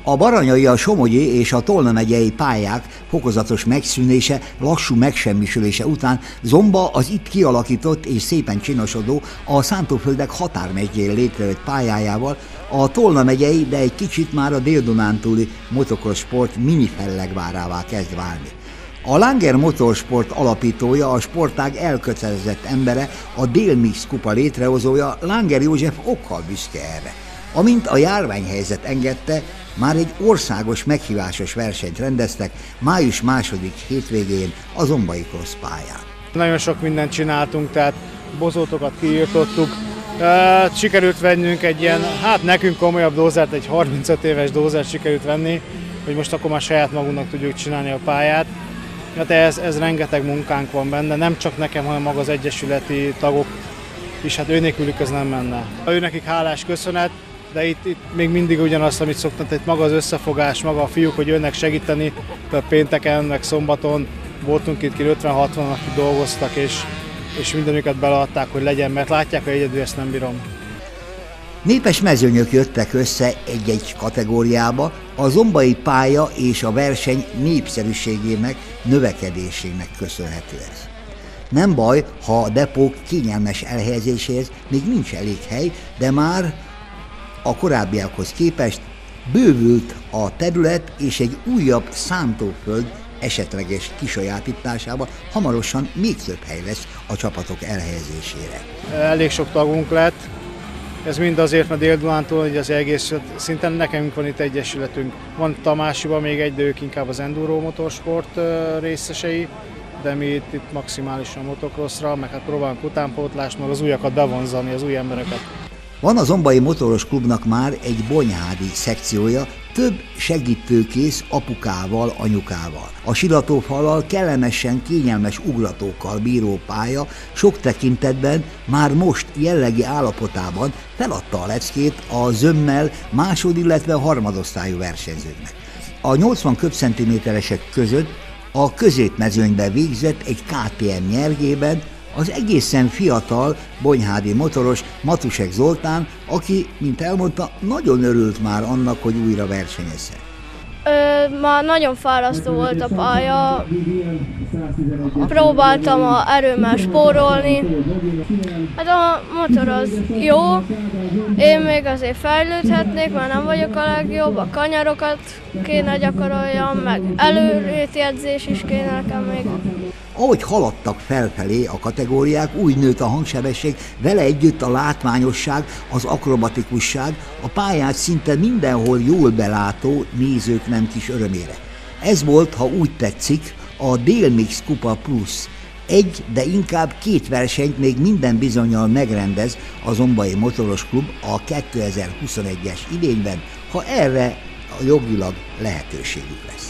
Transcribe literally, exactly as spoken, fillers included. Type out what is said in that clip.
A baranyai, a somogyi és a Tolna megyei pályák fokozatos megszűnése, lassú megsemmisülése után Zomba az itt kialakított és szépen csinosodó, a Szántóföldek határmegyén létrejött pályájával a Tolna megyei, de egy kicsit már a Dél-Dunántúli motocross sport mini fellegvárává kezd válni. A Langer Motorsport alapítója, a sportág elkötelezett embere, a Dél-Mix kupa létrehozója, Langer József okkal büszke erre. Amint a járványhelyzet engedte, már egy országos meghívásos versenyt rendeztek május második hétvégén a zombai cross pályán. Nagyon sok mindent csináltunk, tehát bozótokat kiírtottuk. Sikerült vennünk egy ilyen, hát nekünk komolyabb dózert, egy harmincöt éves dózert sikerült venni, hogy most akkor már saját magunknak tudjuk csinálni a pályát. Hát ez, ez rengeteg munkánk van benne, nem csak nekem, hanem maga az egyesületi tagok is, hát ő nélkülük ez nem menne. Ő nekik hálás köszönet, de itt, itt még mindig ugyanazt, amit szoktam, itt maga az összefogás, maga a fiúk, hogy jönnek segíteni, tehát pénteken, meg szombaton voltunk itt ki ötven-hatvan, akik dolgoztak, és, és mindenüket beleadták, hogy legyen, mert látják, hogy egyedül ezt nem bírom. Népes mezőnyök jöttek össze egy-egy kategóriába, a zombai pálya és a verseny népszerűségének, növekedésének köszönhető ez. Nem baj, ha a depók kényelmes elhelyezéséhez még nincs elég hely, de már a korábbiakhoz képest bővült a terület, és egy újabb Szántóföld esetleges kisajátításában hamarosan még több hely lesz a csapatok elhelyezésére. Elég sok tagunk lett, ez mind azért, mert Dél-Dunántúl, hogy az egész, szinten nekünk van itt egyesületünk. Van Tamásiban még egy, de ők inkább az enduro motorsport részesei, de mi itt, itt maximálisan motocrossra, meg hát próbálunk utánpótlást, meg az újakat bevonzani, az új embereket. Van a Zombai Motoros Klubnak már egy bonyhádi szekciója, több segítőkész apukával, anyukával. A silatófallal kellemesen kényelmes ugratókkal bíró pálya sok tekintetben már most jellegi állapotában feladta a leckét a zömmel másod, illetve harmadosztályú versenyzőknek. A nyolcvan köbcentiméteresek között a középmezőnybe végzett egy ká té em nyergében az egészen fiatal bonyhádi motoros Matusek Zoltán, aki, mint elmondta, nagyon örült már annak, hogy újra versenyezhet. Ö, ma nagyon fárasztó volt a pálya, próbáltam a erőmmel spórolni. Hát a motor az jó, én még azért fejlődhetnék, mert nem vagyok a legjobb, a kanyarokat kéne gyakoroljam, meg előrétjegyzés is kéne nekem még. Ahogy haladtak felfelé a kategóriák, úgy nőtt a hangsebesség, vele együtt a látványosság, az akrobatikusság, a pályát szinte mindenhol jól belátó nézők nem kis örömére. Ez volt, ha úgy tetszik, a Dél-Mix Kupa Plusz. Egy, de inkább két versenyt még minden bizonnyal megrendez a Zombai Motoros Klub a kétezer-huszonegyes idényben, ha erre a jogilag lehetőségük lesz.